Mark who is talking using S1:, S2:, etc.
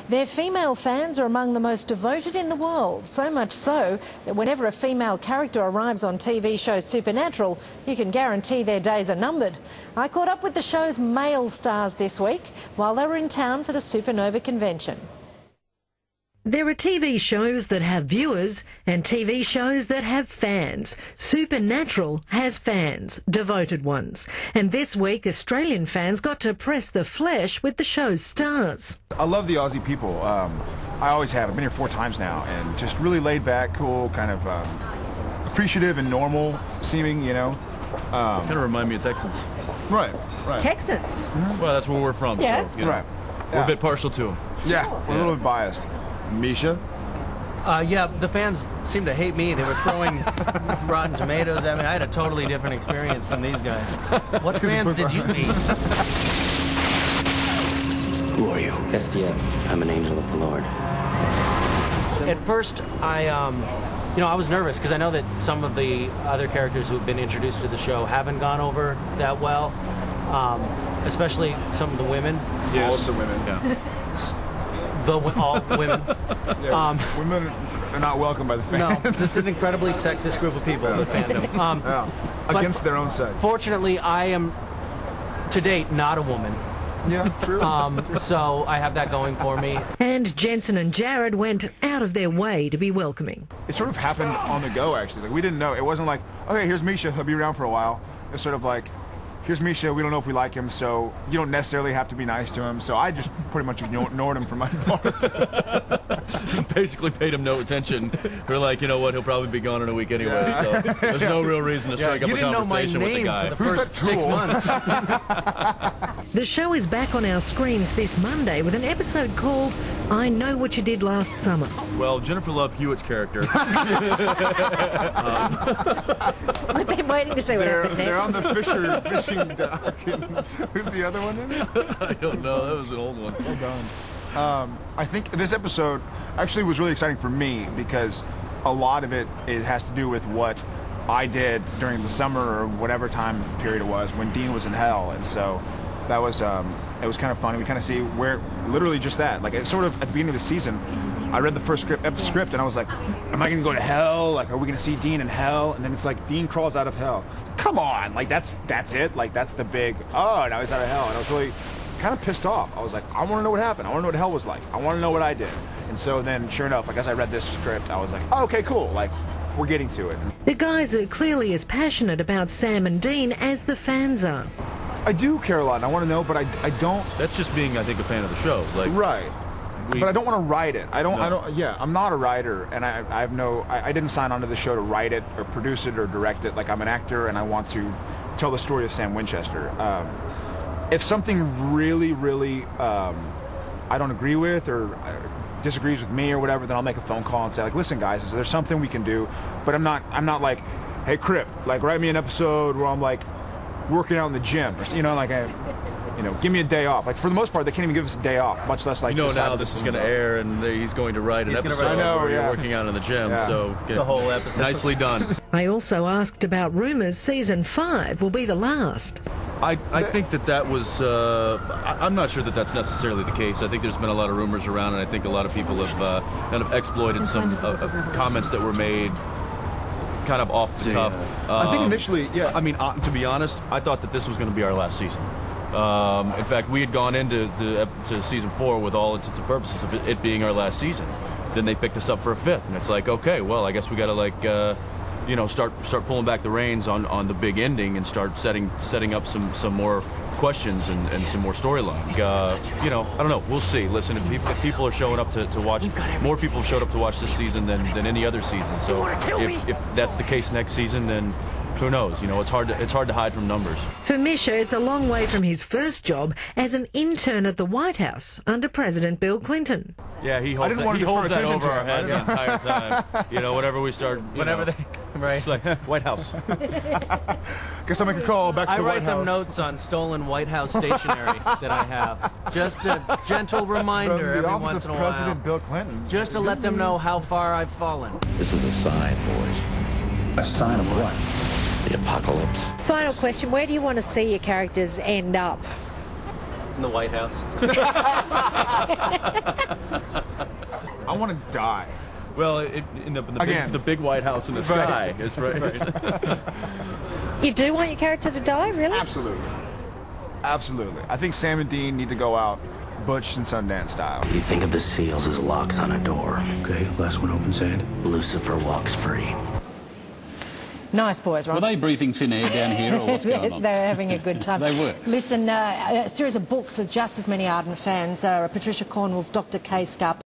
S1: Their female fans are among the most devoted in the world, so much so that whenever a female character arrives on TV show Supernatural, you can guarantee their days are numbered. I caught up with the show's male stars this week while they were in town for the Supernova convention. There are TV shows that have viewers and TV shows that have fans. Supernatural has fans, devoted ones. And this week, Australian fans got to press the flesh with the show's stars.
S2: I love the Aussie people. I always have. I've been here 4 times now, and just really laid back, cool, kind of appreciative and normal seeming, you know.
S3: Kind of remind me of Texans.
S2: Right.
S1: Texans?
S3: Well, that's where we're from,
S1: Yeah.
S3: so, you know,
S2: Right.
S3: we're a bit partial to them.
S2: Yeah, we're a little bit biased. Misha?
S4: Yeah, the fans seem to hate me. They were throwing Rotten Tomatoes at me. I had a totally different experience from these guys. What fans did you meet?
S5: Who are you?
S6: Castiel, I'm an angel of the Lord.
S4: At first, I was nervous because I know that some of the other characters who've been introduced to the show haven't gone over that well, especially some of the women.
S2: Yes. All of the women.
S3: Yeah.
S4: All women.
S2: Yeah, women are not welcome by the fans.
S4: No, this is an incredibly sexist group of people, the fandom.
S2: Against their own sex.
S4: Fortunately, I am, to date, not a woman.
S2: Yeah, true.
S4: So I have that going for me.
S1: And Jensen and Jared went out of their way to be welcoming.
S2: It sort of happened on the go, actually. Like, we didn't know. It wasn't like, okay, here's Misha, he'll be around for a while. It's sort of like, here's Misha, we don't know if we like him, so you don't necessarily have to be nice to him. So I just pretty much ignored him for my part.
S3: Basically paid him no attention. We're like, you know what, he'll probably be gone in a week anyway, so there's no real reason to strike up a conversation with the guy.
S4: You didn't know my name for the first 6 months.
S1: The show is back on our screens this Monday with an episode called I Know What You Did Last Summer.
S3: Well, Jennifer Love Hewitt's character.
S1: We've been waiting to see what happened
S2: They're on
S1: next.
S2: the fishing dock. Who's the other one in it?
S3: I don't know, that was an old one.
S2: Hold on. I think this episode actually was really exciting for me because a lot of it has to do with what I did during the summer or whatever time period it was when Dean was in hell, and so that was it was kind of funny. We kind of see where literally just that, like it's sort of at the beginning of the season. I read the first script and I was like, am I going to go to hell? Like, are we going to see Dean in hell? And then it's like Dean crawls out of hell. Come on, like that's it. Like that's the big now he's out of hell, and I was really kind of pissed off. I was like, I want to know what happened. I want to know what hell was like. I want to know what I did. And so then, sure enough, like as I read this script, I was like, oh, okay, cool. Like we're getting to it.
S1: The guys are clearly as passionate about Sam and Dean as the fans are.
S2: I do care a lot, and I want to know, but I don't.
S3: That's just being, I think, a fan of the show. Like,
S2: Right. But I don't want to write it. I don't. Yeah, I'm not a writer, and I didn't sign on to the show to write it or produce it or direct it. Like I'm an actor, and I want to tell the story of Sam Winchester. If something really, I don't agree with or disagrees with me or whatever, then I'll make a phone call and say, like, listen, guys, is there something we can do? But I'm not like, hey, Crip, like, write me an episode where I'm like working out in the gym, or, you know, like give me a day off. Like for the most part, they can't even give us a day off, much less like.
S3: You know, now this is going to air, and he's going to write an episode where you're working out in the gym.
S2: Yeah.
S3: So
S4: The whole episode.
S3: nicely done.
S1: I also asked about rumours season 5 will be the last.
S3: I think that was. I'm not sure that that's necessarily the case. I think there's been a lot of rumors around, and I think a lot of people have kind of exploited some comments that were made, kind of off the cuff.
S2: I think initially, yeah.
S3: I mean, to be honest, I thought that this was going to be our last season. In fact, we had gone into to season 4 with all intents and purposes of it being our last season. Then they picked us up for a 5th, and it's like, okay, well, I guess we got to start pulling back the reins on the big ending and start setting up some more questions and some more storylines. I don't know. We'll see. Listen, if people are showing up to watch, more people have showed up to watch this season than any other season. So if that's the case next season, then who knows? You know, it's hard to hide from numbers.
S1: For Misha, it's a long way from his first job as an intern at the White House under President Bill Clinton.
S3: Yeah, he holds that over our head the entire time. You know, whenever we start,
S4: Right.
S3: it's like White House.
S2: Guess I'll make a call back to
S4: I
S2: the White
S4: write
S2: House.
S4: them notes on stolen White House stationery that I have. Just a gentle reminder
S2: From the
S4: every
S2: office
S4: once
S2: of
S4: in a
S2: President
S4: while.
S2: Bill Clinton.
S4: Just to let them know how far I've fallen.
S5: This is a sign, boys. A sign of what? The apocalypse.
S1: Final question, where do you want to see your characters end up?
S4: In the White House.
S2: want to die.
S3: Well, in
S2: Again.
S3: the big White House in the sky is right.
S1: You do want your character to die, really?
S2: Absolutely. Absolutely. I think Sam and Dean need to go out Butch and Sundance style.
S6: You think of the seals as locks on a door.
S5: Okay, last one opens Ed.
S6: Lucifer walks free.
S1: Nice boys, Ron.
S7: Were they breathing thin air down here, or what's going on?
S1: They were having a good time.
S7: They were.
S1: Listen, a series of books with just as many ardent fans. Patricia Cornwell's Dr. K. Scarp